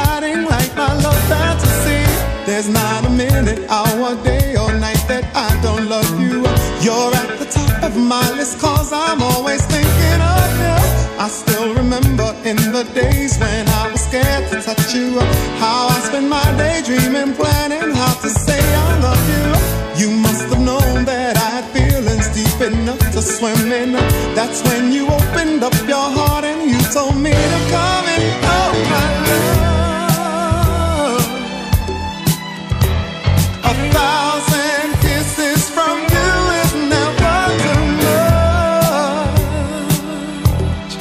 exciting like my love fantasy. There's not a minute, hour, day or night that I don't love you. You're at the top of my list, cause I'm always thinking of you. I still remember in the days when I was scared to touch you, how I spent my day dreaming, planning how to say I love you. You must have known that I had feelings deep enough to swim in. That's when you opened up your heart and you told me to come in. Oh my love, 1,000 kisses from you is never too much.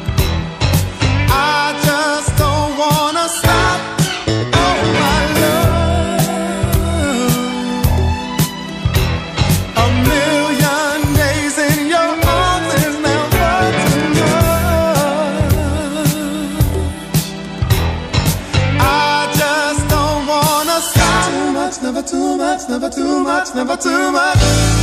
I just don't wanna stop. Oh my love, a million days in your arms is never too much. I just don't wanna stop. Too much, never too much, never too much, never too much.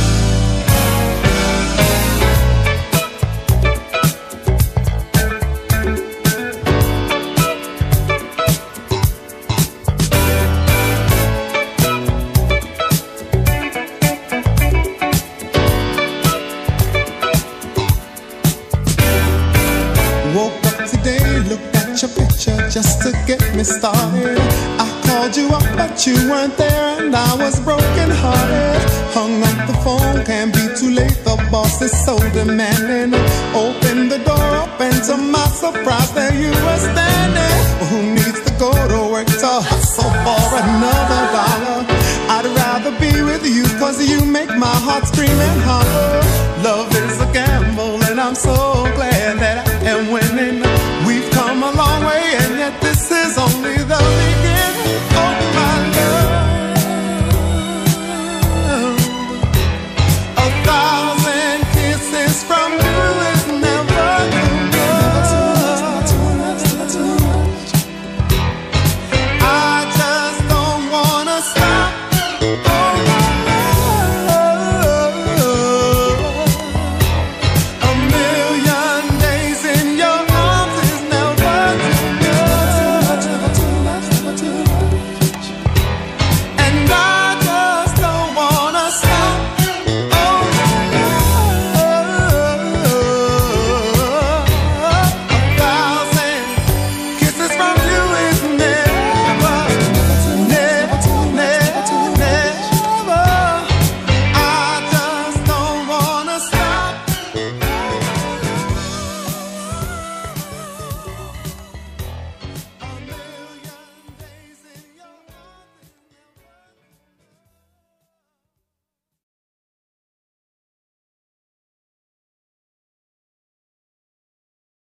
Woke up today, looked at your picture just to get me started. I called you up but you weren't there and I was broken hearted. Hung up the phone, can't be too late, the boss is so demanding. Opened the door up and to my surprise there you were standing. Who needs to go to work to hustle for another dollar? I'd rather be with you cause you make my heart scream and holler.